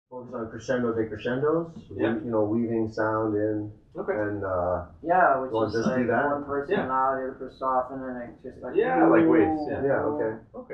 focus on crescendo decrescendos. Yeah. You know, weaving sound in. Okay. And Yeah, you want which to is just do like that? one person Yeah. loud, the other person soft, and then it just like Yeah, like waves. Yeah. Yeah. Okay. Okay.